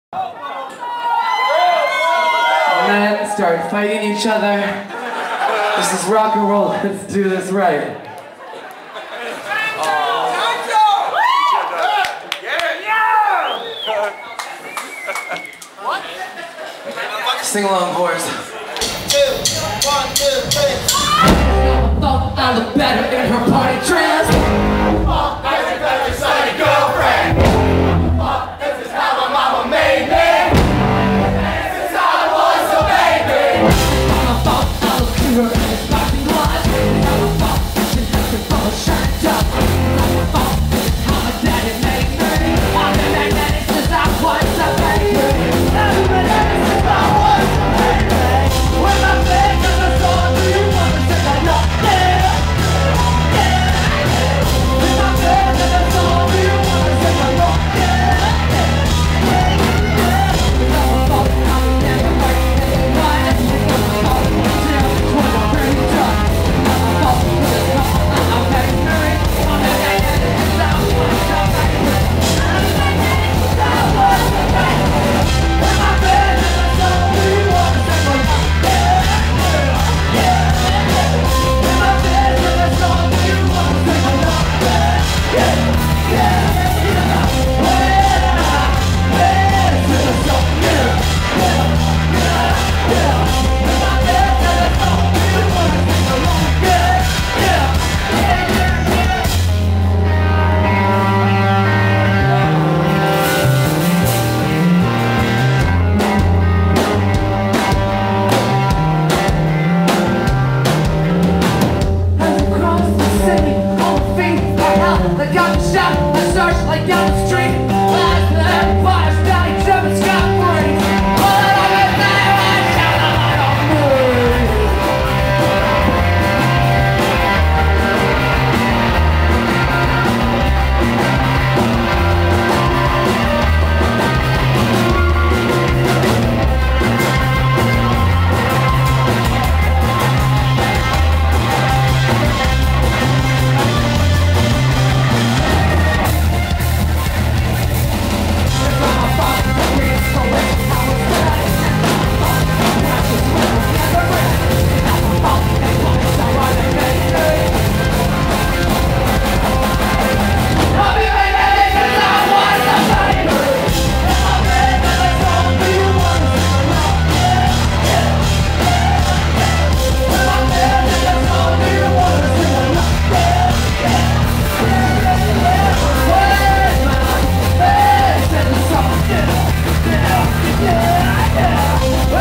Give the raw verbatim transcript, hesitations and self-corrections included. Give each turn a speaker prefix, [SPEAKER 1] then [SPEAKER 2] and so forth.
[SPEAKER 1] Men start fighting each other. This is rock and roll. Let's do this right. Sing along, boys.
[SPEAKER 2] Two, one, two, three.
[SPEAKER 1] Thought I look better in her party dress.
[SPEAKER 2] Fuck, I think I'm excited girlfriend. Fuck, this is how my mama made me. This is how I was a baby.
[SPEAKER 1] I thought I look cuter in this parking lot. I thought she has been full of shut up. I thought this is how my daddy made me. I've been magnetic since I was a baby. I've been magnetic since I was a baby. When my face is a song, do you want to say that you're there? When my face is a song, do you want to say that you're there? I thought I would never work anyone. I thought it was a pretty tough. I thought it was a I'm very married. I'm magnetic since I was a baby. I'm magnetic since I was a baby. When my face is a song, do you want to say that you're there? I got the shot, I searched like down the street. Last night, fire started jumping scot-free. But I get there and shout the light on me. Yeah, yeah, yeah.